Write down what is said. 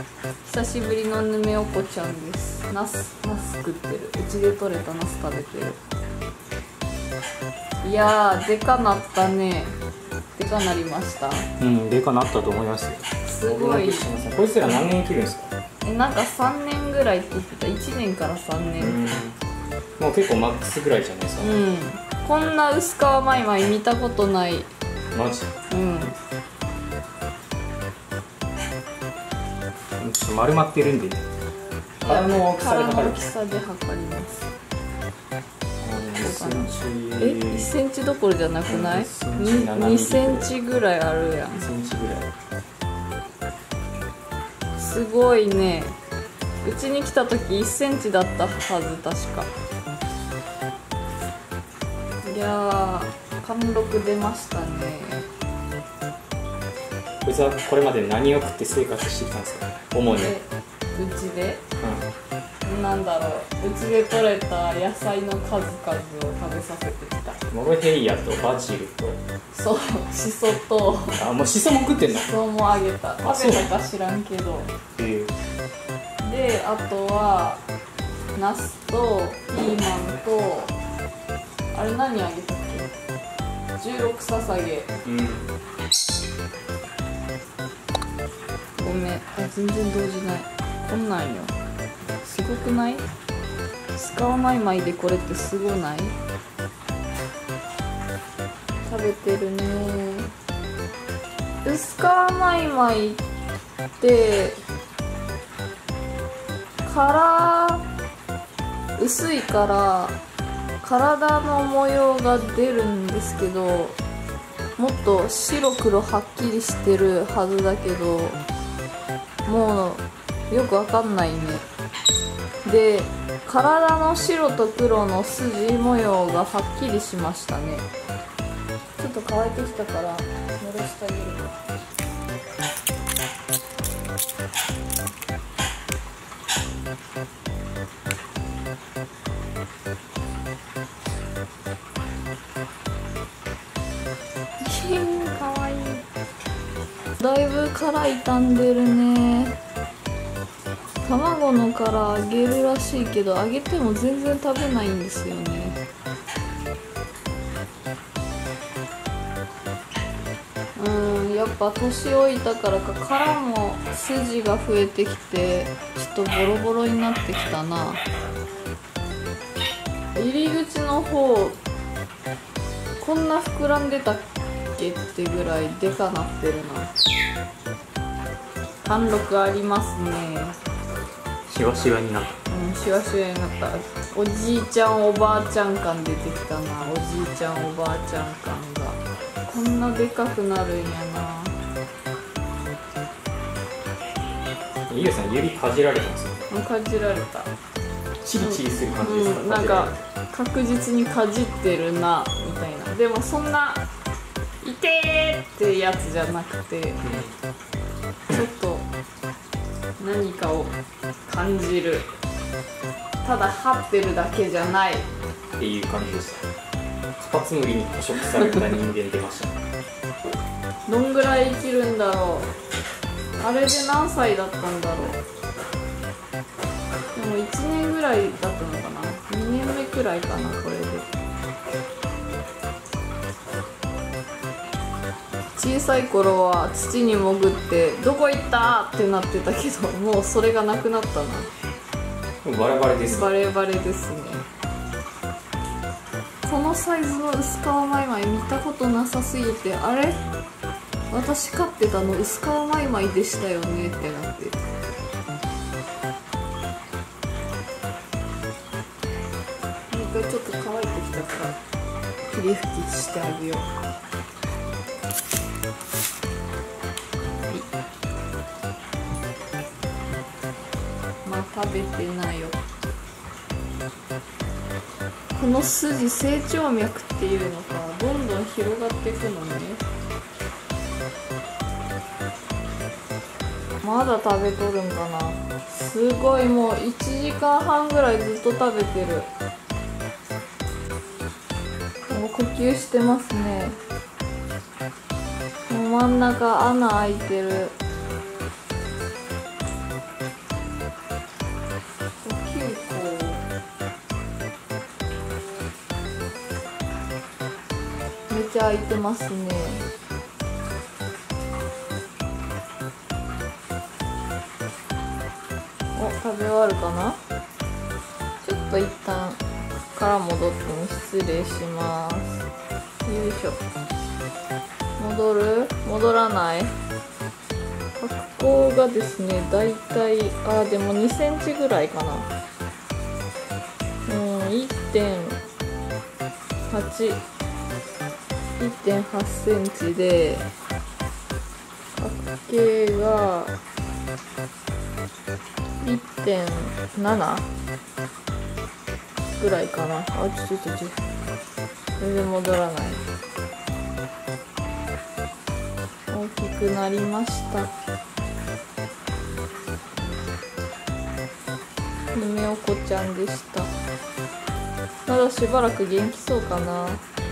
久しぶりのぬめおこちゃんです。ナス食ってる。うちで採れたナス食べてる。いやー、でかなったね。でかなりました。 うん、でかなったと思いますよ。 すごい。 こいつら何年生きるんですか？ なんか3年ぐらいって言ってた。1年から3年。 もう結構マックスぐらいじゃないですか。 こんな薄皮マイマイ見たことない。 マジ？ちょっと丸まってるんで、殻の大きさで測る。 殻の大きさで測ります。 1 センチどころじゃなくない？ 2 センチぐらいあるやん。 2センチぐらい。 すごいね。うちに来た時1センチだったはず、確か。いやー、貫禄出ましたね。 こいつはこれまで何を食って生活してきたんですか？主に。 うちで、なんだろう、うちで採れた野菜の数々を食べさせてきた。 モロヘイヤとバジルと、 そう、シソと、 もうシソも食ってんの？ シソもあげた。食べたか知らんけど。で、あとはナスとピーマンと、あれ何あげたっけ？16ささげ。ごめん、全然動じない。こんなんよ。すごくない？スカオマイマイでこれってすごない？食べてるね。薄皮マイマイって薄いから体の模様が出るんですけど、もっと白黒はっきりしてるはずだけど、もうよくわかんないね。で、体の白と黒の筋模様がはっきりしましたね。ちょっと乾いてきたから濡らしてあげる。かわいい。だいぶ殻傷んでるね。卵の殻揚げるらしいけど、揚げても全然食べないんですよね。やっぱ年老いたからか殻も筋が増えてきて、ちょっとボロボロになってきたな。入り口の方こんな膨らんでたっけってぐらいでかなってるな。貫禄ありますね。 シワシワになった。 シワシワになった。おじいちゃんおばあちゃん感出てきたな。おじいちゃんおばあちゃん感がこんなでかくなるんやな。 ゆうさん、指かじられてますよ。 かじられた。 チリチリする感じですか？ なんか確実にかじってるなみたいな。でもそんな痛ーってやつじゃなくて、ちょっと何かを感じる。ただ張ってるだけじゃないっていう感じでした。カタツムリに捕食された人間出ました。 どんぐらい生きるんだろう。あれで何歳だったんだろう。でも1年ぐらいだったのかな。2年目くらいかな、これで。小さい頃は土に潜ってどこ行ったってなってたけど、もうそれがなくなったな。 バレバレです。 バレバレですね。このサイズの薄皮マイマイ見たことなさすぎて、あれ私飼ってたの薄皮マイマイでしたよねってなって。もう一回ちょっと乾いてきたから霧吹きしてあげよう。まあ食べてないよ。この筋、成長脈っていうのか、どんどん広がっていくのね。まだ食べとるんかな。すごい、もう1時間半ぐらいずっと食べてる。もう呼吸してますね。もう真ん中穴開いてる。 ちゃ開いてますね。お、食べ終わるかな。ちょっと一旦から戻って失礼します。よいしょ。戻らない。格好がですね、だいたいでも2センチぐらいかな。1.8センチで、角形が 1.7 ぐらいかな。全然戻らない。大きくなりました。ゆめおこちゃんでした。まだしばらく元気そうかな。